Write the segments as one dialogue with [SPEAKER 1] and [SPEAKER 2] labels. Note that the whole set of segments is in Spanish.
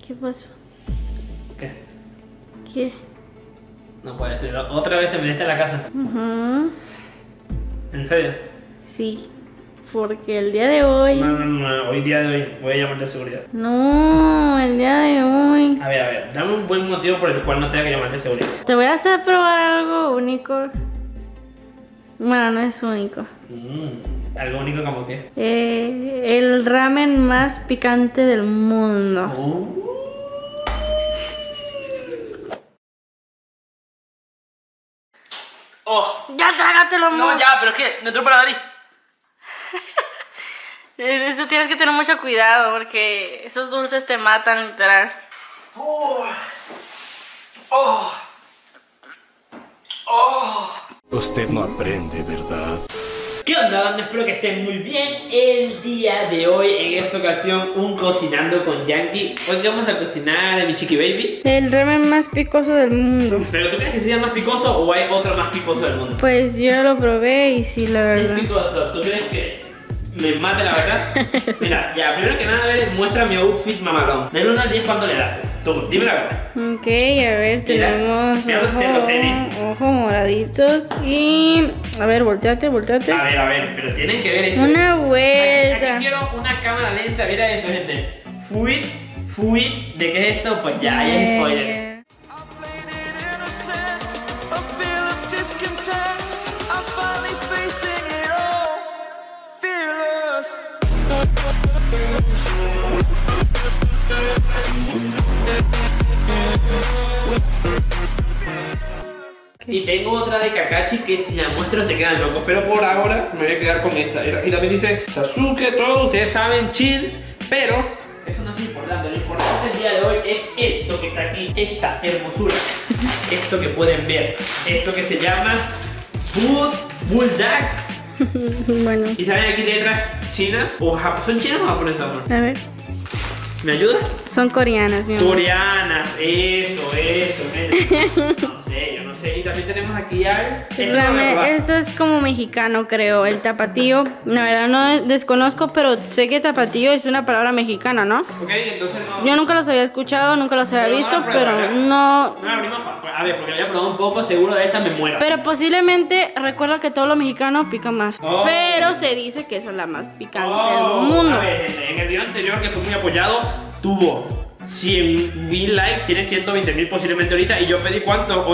[SPEAKER 1] ¿Qué pasó?
[SPEAKER 2] ¿Qué?
[SPEAKER 1] ¿Qué?
[SPEAKER 2] No puede ser. Otra vez te metiste en la casa. ¿En serio?
[SPEAKER 1] Sí. Porque el día de hoy...
[SPEAKER 2] No, hoy día de hoy voy a llamar de seguridad.
[SPEAKER 1] No, el día de hoy...
[SPEAKER 2] A ver, dame un buen motivo por el cual no tenga que llamar de seguridad.
[SPEAKER 1] Te voy a hacer probar algo único. Bueno, no es único.
[SPEAKER 2] Algo único como que...
[SPEAKER 1] El ramen más picante del mundo.
[SPEAKER 2] ¡Oh!
[SPEAKER 1] ¡Ya trágatelo, amor!
[SPEAKER 2] No, ya, pero es que me entró por la nariz.
[SPEAKER 1] Eso tienes que tener mucho cuidado porque esos dulces te matan, literal.
[SPEAKER 3] Usted no aprende, ¿verdad?
[SPEAKER 2] ¿Qué onda, banda? Espero que estén muy bien el día de hoy. En esta ocasión, un cocinando con Yankee. Hoy vamos a cocinar a mi Chiqui Baby.
[SPEAKER 1] El ramen más picoso del mundo.
[SPEAKER 2] ¿Pero tú crees que sea más picoso o hay otro más picoso del mundo?
[SPEAKER 1] Pues yo lo probé y sí, la verdad.
[SPEAKER 2] Sí, picoso. ¿Tú crees que me mate la verdad? Mira, ya, primero que nada, a ver, muestra mi outfit mamalón. Del 1 al 10, ¿cuánto le das? Tú, dime la verdad.
[SPEAKER 1] Ok, a ver, tenemos
[SPEAKER 2] mira los tenis.
[SPEAKER 1] ojo moraditos y... A ver, volteate.
[SPEAKER 2] A ver, pero tienen que ver esto.
[SPEAKER 1] Una vuelta.
[SPEAKER 2] Aquí quiero una cámara lenta, mira esto, gente. Fuit, ¿de qué es esto? Pues ya, ahí es spoiler. Y tengo otra de Kakashi que si la muestro se quedan locos, pero por ahora me voy a quedar con esta. Y también dice Sasuke, todo, ustedes saben, chill, pero eso no es lo importante. Lo importante del día de hoy es esto que está aquí, esta hermosura, esto que pueden ver, esto que se llama Bulldog.
[SPEAKER 1] Bueno.
[SPEAKER 2] ¿Y saben aquí letras chinas? ¿Son chinas o japonesas, amor?
[SPEAKER 1] A ver.
[SPEAKER 2] ¿Me ayudas?
[SPEAKER 1] Son coreanas, mi amor.
[SPEAKER 2] Coreanas, eso, gente. Yo no sé. Y también tenemos aquí al...
[SPEAKER 1] Esto es como mexicano, creo. El tapatío. La verdad no desconozco, pero sé que tapatío es una palabra mexicana, ¿no?
[SPEAKER 2] Ok, entonces no...
[SPEAKER 1] Yo nunca los había escuchado, nunca los había visto,
[SPEAKER 2] no
[SPEAKER 1] pero
[SPEAKER 2] prueba,
[SPEAKER 1] no...
[SPEAKER 2] No, abrimos a ver, porque lo había probado un poco, seguro de esa me muero.
[SPEAKER 1] Pero posiblemente, recuerda que todo lo mexicano pica más.
[SPEAKER 2] Oh.
[SPEAKER 1] Pero se dice que esa es la más picante del mundo.
[SPEAKER 2] A ver, gente, en el video anterior, que fue muy apoyado, tuvo 100.000 likes, tiene 120.000 posiblemente ahorita. Y yo pedí ¿cuánto?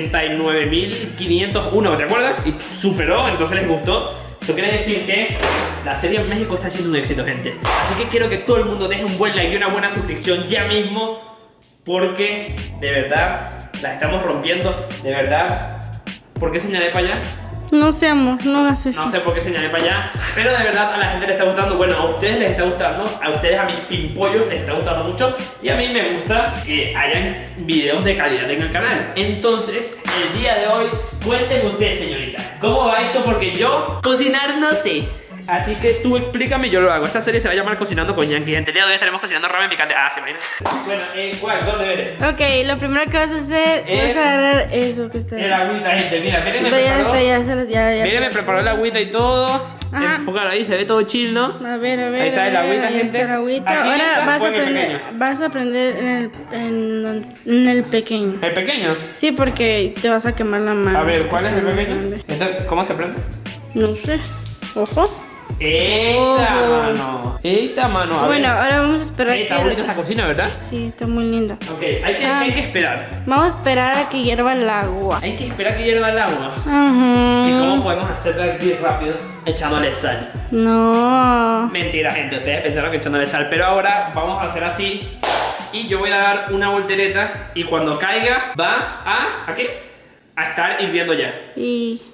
[SPEAKER 2] 89.501, ¿te acuerdas? Y superó, entonces les gustó. Eso quiere decir que la serie en México está siendo un éxito, gente. Así que quiero que todo el mundo deje un buen like y una buena suscripción ya mismo, porque de verdad la estamos rompiendo, de verdad. ¿Por qué señalé para allá?
[SPEAKER 1] No sé, amor, no hagas eso.
[SPEAKER 2] No sé por qué señalé para allá, pero de verdad a la gente le está gustando. Bueno, a ustedes les está gustando, a ustedes, a mis pimpollos les está gustando mucho. Y a mí me gusta que hayan videos de calidad en el canal. Entonces, el día de hoy, cuéntenme ustedes, señorita, ¿cómo va esto? Porque yo cocinar no sé. Así que tú explícame, yo lo hago. Esta serie se va a llamar Cocinando con Yankee. El día de hoy estaremos cocinando ramen picante. Ah, se imagina. Bueno, ¿cuál? ¿Dónde eres?
[SPEAKER 1] Ok, lo primero que vas a hacer es agarrar eso que está ahí.
[SPEAKER 2] El agüita, gente. Mira, miren, me
[SPEAKER 1] Ya
[SPEAKER 2] preparó.
[SPEAKER 1] ya.
[SPEAKER 2] Miren, me preparó el agüita y todo.
[SPEAKER 1] Ajá.
[SPEAKER 2] Enfócalo ahí, se ve todo chill, ¿no?
[SPEAKER 1] A ver.
[SPEAKER 2] Ahí está el agüita,
[SPEAKER 1] ahí
[SPEAKER 2] gente.
[SPEAKER 1] está el agüita.
[SPEAKER 2] Aquí
[SPEAKER 1] Ahora
[SPEAKER 2] está,
[SPEAKER 1] vas a
[SPEAKER 2] pon el
[SPEAKER 1] aprender.
[SPEAKER 2] pequeño.
[SPEAKER 1] Vas a aprender en el pequeño.
[SPEAKER 2] ¿El pequeño?
[SPEAKER 1] Sí, porque te vas a quemar la mano.
[SPEAKER 2] A ver, ¿cuál es el pequeño?
[SPEAKER 1] Grande.
[SPEAKER 2] ¿Cómo se prende?
[SPEAKER 1] No sé. Ojo.
[SPEAKER 2] Esta mano, a
[SPEAKER 1] bueno,
[SPEAKER 2] ver.
[SPEAKER 1] ahora vamos a esperar
[SPEAKER 2] Está bonita esta cocina, ¿verdad?
[SPEAKER 1] Sí, está muy linda.
[SPEAKER 2] Ok, hay que esperar.
[SPEAKER 1] Vamos a esperar a que hierva el agua.
[SPEAKER 2] Hay que esperar que hierva el agua.
[SPEAKER 1] Ajá.
[SPEAKER 2] ¿Y cómo podemos hacerlo aquí rápido? Echándole sal.
[SPEAKER 1] No.
[SPEAKER 2] Mentira, gente, ustedes pensaron que echándole sal. Pero ahora vamos a hacer así. Y yo voy a dar una voltereta. Y cuando caiga, va ¿a qué? A estar hirviendo ya.
[SPEAKER 1] Y...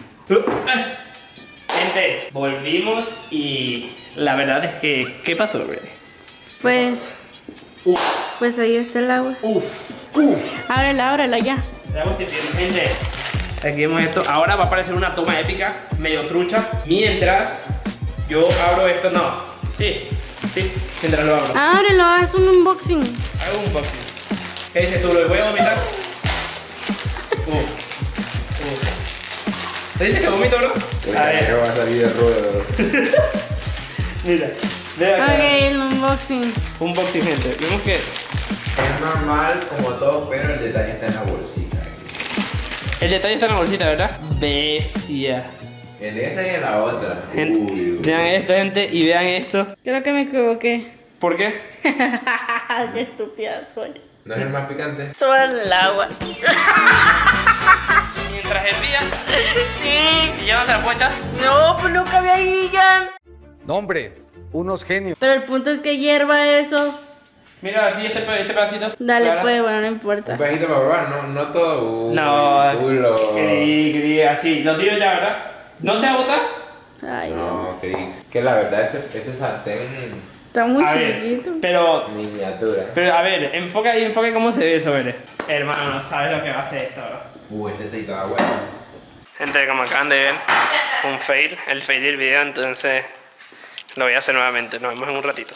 [SPEAKER 2] Gente, volvimos y la verdad es que... ¿Qué pasó, bebé?
[SPEAKER 1] Pues ahí está el agua. Ábrela ya.
[SPEAKER 2] Gente, aquí vemos esto. Ahora va a aparecer una toma épica, medio trucha. Mientras yo abro esto, mientras lo abro.
[SPEAKER 1] Ábrelo, haz un unboxing.
[SPEAKER 2] Hago un unboxing. ¿Qué dices tú? ¿Lo voy a vomitar? ¿Te dices que vomito, bro? A ver.
[SPEAKER 3] Va a salir de ruedo.
[SPEAKER 2] Mira.
[SPEAKER 1] Ok, el unboxing.
[SPEAKER 2] Unboxing, gente. Vemos que
[SPEAKER 3] Es normal como todo, pero el detalle está en la bolsita.
[SPEAKER 2] El detalle está en la bolsita, ¿verdad? Bestia.
[SPEAKER 3] En esa y en la otra.
[SPEAKER 2] Vean esto, gente, y vean esto.
[SPEAKER 1] Creo que me equivoqué.
[SPEAKER 2] ¿Por qué?
[SPEAKER 1] Qué estúpida soy.
[SPEAKER 3] ¿No es el más picante?
[SPEAKER 1] Sobre el agua.
[SPEAKER 2] Mientras hervía.
[SPEAKER 1] Sí.
[SPEAKER 2] ¿Y ya no se la puedo echar?
[SPEAKER 1] No, pues no cabía ahí, Jan.
[SPEAKER 4] No, hombre, unos genios.
[SPEAKER 1] Pero el punto es que hierva eso.
[SPEAKER 2] Mira, así este pedacito.
[SPEAKER 1] Dale,
[SPEAKER 2] Claro.
[SPEAKER 1] pues, bueno, no
[SPEAKER 3] Un
[SPEAKER 1] importa.
[SPEAKER 3] pedacito para probar, no todo.
[SPEAKER 2] No,
[SPEAKER 3] Culo.
[SPEAKER 2] creí, así. Lo tiro ya, ¿verdad? ¿No se agota?
[SPEAKER 1] Ay, no.
[SPEAKER 3] No, creí. Que la verdad ese sartén
[SPEAKER 1] Está muy
[SPEAKER 2] A ver,
[SPEAKER 1] chiquito.
[SPEAKER 2] pero
[SPEAKER 3] miniatura.
[SPEAKER 2] a ver, enfoca cómo se ve eso, ¿verdad? Hermano, no sabes lo que va a hacer esto, bro.
[SPEAKER 3] Este está toda buena.
[SPEAKER 2] Gente, como acaban de ver, un fail, el fail del video, entonces lo voy a hacer nuevamente. Nos vemos en un ratito.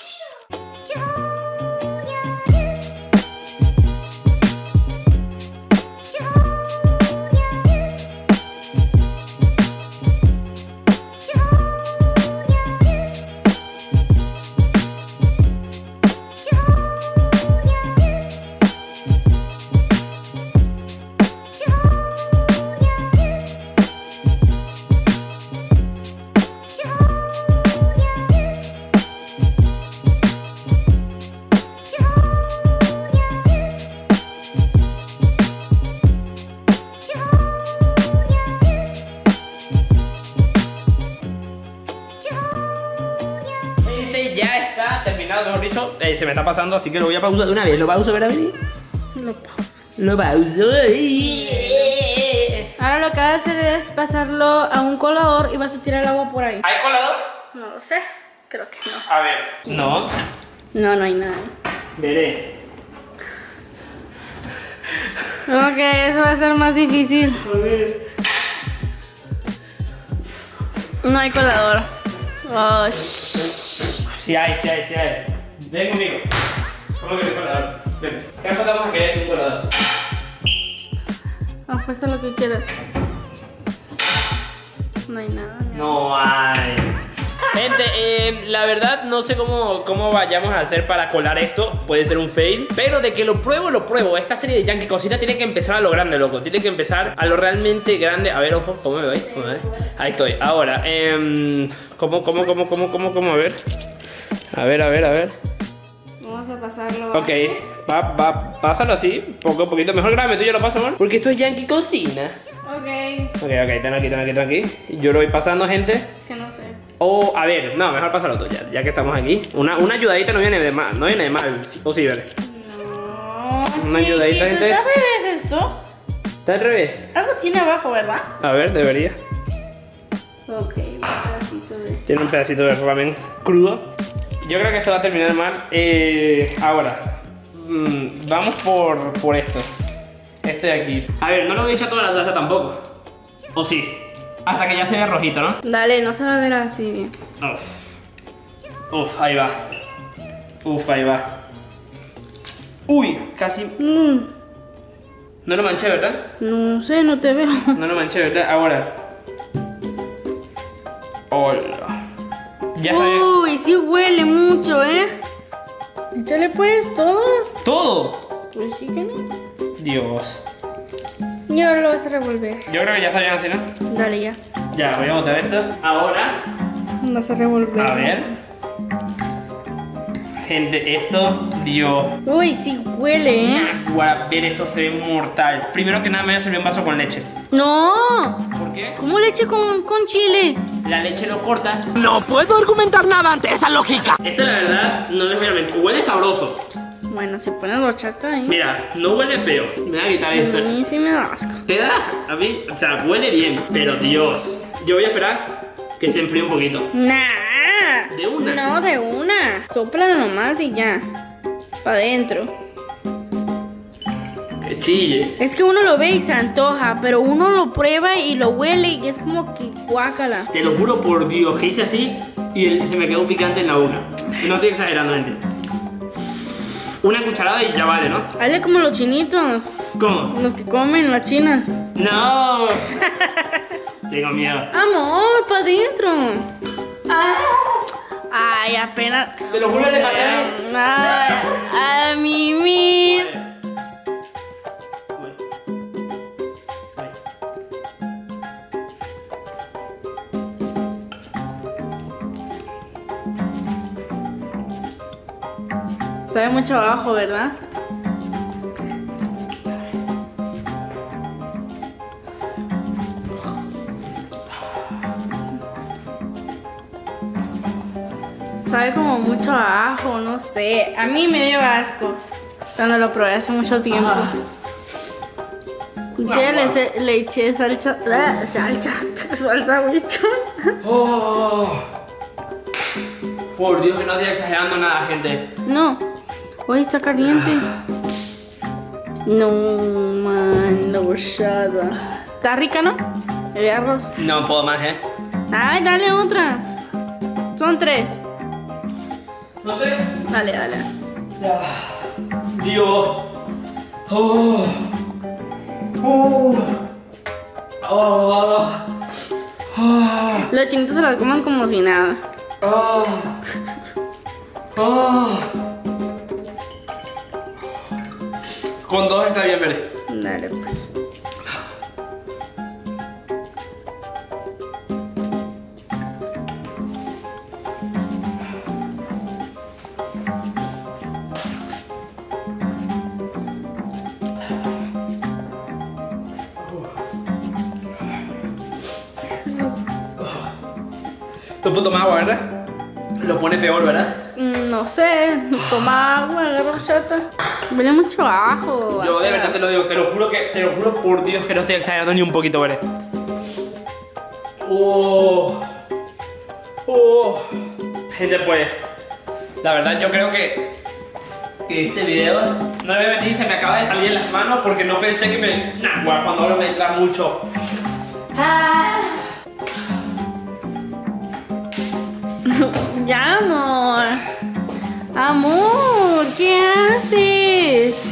[SPEAKER 2] Ya está terminado, mejor dicho. Se me está pasando, así que lo voy a pausar de una vez. ¿Lo pauso, verdad, Vini?
[SPEAKER 1] Lo pauso.
[SPEAKER 2] Lo pauso.
[SPEAKER 1] Ahora lo que vas a hacer es pasarlo a un colador y vas a tirar el agua por ahí.
[SPEAKER 2] ¿Hay colador?
[SPEAKER 1] No lo sé. Creo que no.
[SPEAKER 2] A ver. No.
[SPEAKER 1] No, no hay nada.
[SPEAKER 2] Veré.
[SPEAKER 1] Ok, eso va a ser más difícil.
[SPEAKER 2] A ver.
[SPEAKER 1] No hay colador. Oh,
[SPEAKER 2] Sí hay. Ven conmigo. ¿Cómo que no hay colador? Ven. ¿Qué empatamos a que hay un colador?
[SPEAKER 1] Apuesta lo que quieras. No hay nada.
[SPEAKER 2] No hay. Gente, la verdad no sé cómo vayamos a hacer para colar esto. Puede ser un fail, pero de que lo pruebo. Esta serie de Yankee Cocina tiene que empezar a lo grande, loco. Tiene que empezar a lo realmente grande. A ver, ojo, ¿cómo me veis? Ahí estoy. Ahora, ¿cómo? A ver.
[SPEAKER 1] Vamos a pasarlo.
[SPEAKER 2] Ok, pásalo así, poco a poquito. Mejor grábame tú, yo lo paso, amor. Porque esto es Yankee Cocina.
[SPEAKER 1] Ok.
[SPEAKER 2] Ok, ten aquí. Yo lo voy pasando, gente.
[SPEAKER 1] Es que no sé.
[SPEAKER 2] O, a ver, no, mejor pásalo tú, ya que estamos aquí. Una ayudadita no viene de mal, ¿o sí, Bere?
[SPEAKER 1] No.
[SPEAKER 2] Una ayudadita, gente.
[SPEAKER 1] ¿Está al revés esto?
[SPEAKER 2] ¿Está al revés?
[SPEAKER 1] Algo tiene abajo, ¿verdad?
[SPEAKER 2] A ver, debería.
[SPEAKER 1] Ok, un pedacito de...
[SPEAKER 2] Tiene un pedacito de ramen crudo. Yo creo que esto va a terminar mal. Ahora, vamos por esto. Este de aquí. A ver, no lo voy a echar toda la salsa tampoco. ¿O sí? Hasta que ya se vea rojito, ¿no?
[SPEAKER 1] Dale, no se va a ver así bien.
[SPEAKER 2] Uf, ahí va. Uy, casi. No lo manché, ¿verdad?
[SPEAKER 1] No sé, no te veo.
[SPEAKER 2] No lo manché, ¿verdad? Ahora. Hola. Ya está bien.
[SPEAKER 1] Uy, sí huele mucho, ¿eh? Échale pues todo.
[SPEAKER 2] ¿Todo?
[SPEAKER 1] Pues sí que no.
[SPEAKER 2] Dios.
[SPEAKER 1] Y ahora lo vas a revolver.
[SPEAKER 2] Yo creo que ya está bien así, ¿no?
[SPEAKER 1] Dale ya.
[SPEAKER 2] Ya, voy a botar esto. Ahora.
[SPEAKER 1] Vas a revolver.
[SPEAKER 2] A ver. Gente, esto, Dios.
[SPEAKER 1] Uy, sí huele, ¿eh?
[SPEAKER 2] Para ver, esto se ve mortal. Primero que nada me voy a servir un vaso con leche.
[SPEAKER 1] No.
[SPEAKER 2] ¿Por qué?
[SPEAKER 1] ¿Cómo leche con chile?
[SPEAKER 2] La leche lo corta.
[SPEAKER 5] No puedo argumentar nada ante esa lógica.
[SPEAKER 2] Esto la verdad, no les voy a mentir. Huele sabroso.
[SPEAKER 1] Bueno, se pone horchata ahí.
[SPEAKER 2] Mira, no huele feo. Me voy a quitar
[SPEAKER 1] A
[SPEAKER 2] esto.
[SPEAKER 1] mí sí me da asco.
[SPEAKER 2] ¿Te da? A mí, o sea, huele bien. Pero Dios. Yo voy a esperar que se enfríe un poquito.
[SPEAKER 1] Nah.
[SPEAKER 2] ¿De una?
[SPEAKER 1] No, de una. Sóplalo nomás y ya. Pa' adentro.
[SPEAKER 2] Que chille.
[SPEAKER 1] Es que uno lo ve y se antoja, pero uno lo prueba y lo huele y es como que guácala.
[SPEAKER 2] Te lo juro por Dios que hice así y se me quedó un picante en la boca. No estoy exagerando, gente. Una cucharada y ya vale, ¿no?
[SPEAKER 1] Hazle como los chinitos,
[SPEAKER 2] ¿Cómo?
[SPEAKER 1] los que comen las chinas.
[SPEAKER 2] ¡No! Tengo miedo.
[SPEAKER 1] Amor, pa' adentro. Ay, apenas.
[SPEAKER 2] Te lo juro, le pasé.
[SPEAKER 1] Ay, a mí mismo. Sabe mucho a ajo, ¿verdad? Sabe como mucho a ajo, no sé. A mí me dio asco cuando lo probé hace mucho tiempo. Ya le eché salsa huichón.
[SPEAKER 2] Oh. Por Dios que no estoy exagerando nada, gente.
[SPEAKER 1] No. Uy, está caliente. No, man, no bochada. Está rica, ¿no? El arroz.
[SPEAKER 2] No puedo más,
[SPEAKER 1] Ay, dale otra. Son 3.
[SPEAKER 2] ¿No te?
[SPEAKER 1] Dale, dale.
[SPEAKER 2] Dios. Oh. Oh. Oh. Oh.
[SPEAKER 1] Los chinitos se las coman como si nada.
[SPEAKER 2] Oh. Oh. Con 2 está bien, verde.
[SPEAKER 1] Dale, pues.
[SPEAKER 2] No puedo tomar agua, ¿verdad? Lo pone peor, ¿verdad?
[SPEAKER 1] No sé, toma agua, agarra horchata. Huele mucho a ajo.
[SPEAKER 2] Yo de verdad te lo digo, te lo juro por Dios que no estoy exagerando ni un poquito, ¿verdad? Oh. Oh. Gente, pues, la verdad yo creo que este video no debe venir, se me acaba de salir en las manos porque no pensé que me... Nah, guau, cuando hablo me entra mucho.
[SPEAKER 1] Ya, amor. Amor, ¿qué haces?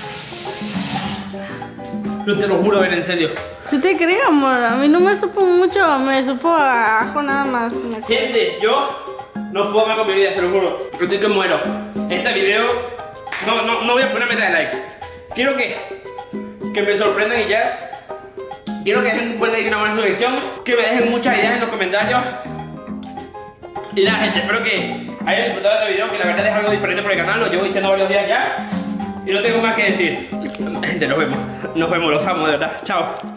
[SPEAKER 2] No te lo juro, en serio.
[SPEAKER 1] Sí te creo, amor. A mí no me supo mucho, me supo a ajo nada más.
[SPEAKER 2] Gente, yo no puedo más con mi vida, se lo juro. Estoy que muero. Este video no voy a poner meta de likes. Quiero que me sorprendan y ya. Quiero que dejen un buen like y una buena suscripción. Que me dejen muchas ideas en los comentarios. Y nada, gente, espero que hayan disfrutado de este video, que la verdad es algo diferente por el canal. Lo llevo diciendo varios días ya y no tengo más que decir. Gente, nos vemos, los amo de verdad. Chao.